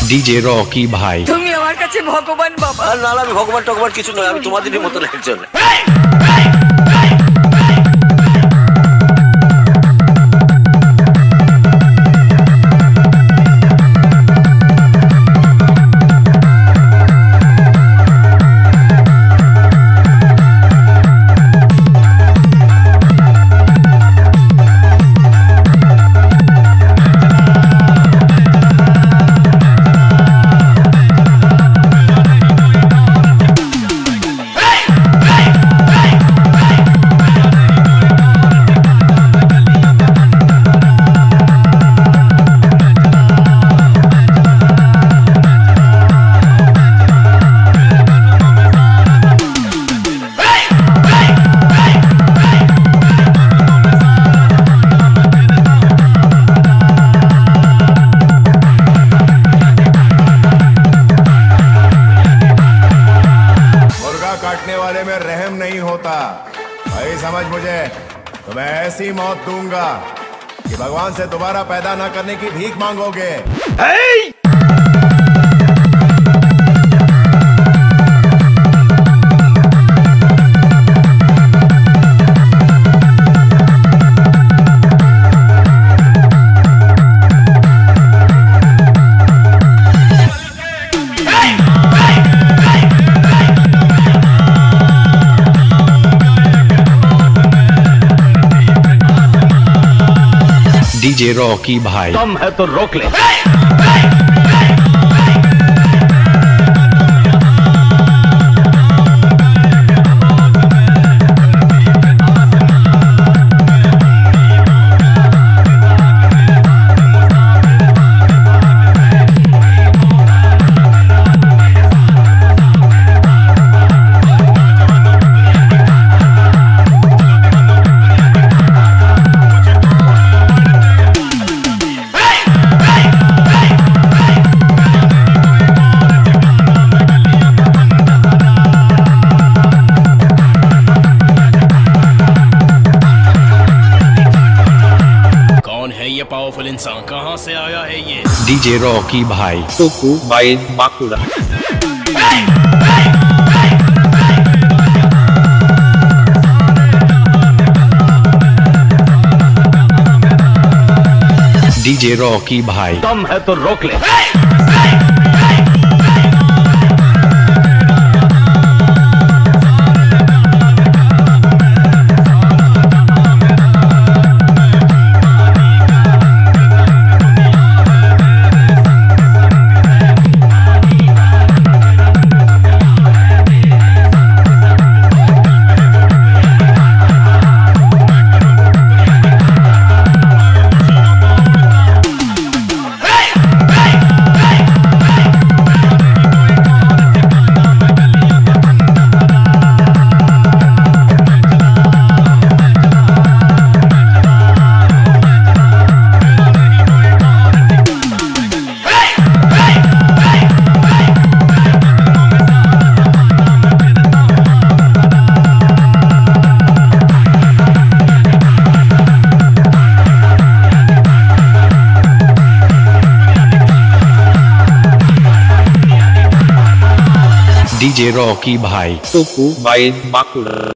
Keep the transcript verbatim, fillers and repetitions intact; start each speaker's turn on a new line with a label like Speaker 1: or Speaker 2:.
Speaker 1: DJ Rocky ভাই।
Speaker 2: তুমি আমার কাছে ভগবান বাবা।
Speaker 3: না না, আমি ভগবান টগবান কিছু নয়, আমি তোমাদেরই মতন একজন।
Speaker 4: काटने वाले में रहम नहीं होता भाई, समझ मुझे। तो मैं ऐसी मौत दूंगा कि भगवान से दोबारा पैदा न करने की भीख मांगोगे।
Speaker 1: डीजे रॉकी भाई।
Speaker 5: दम है तो रोक ले। ये पावरफुल इंसान कहां से आया है ये?
Speaker 1: डीजे रॉकी भाई।
Speaker 6: टोकू बाय बाकुड़ा।
Speaker 1: डीजे रॉकी भाई।
Speaker 5: दम है तो रोक ले।
Speaker 1: डीजे रॉकी भाई।
Speaker 6: टोकू बाय बाकुड़ा।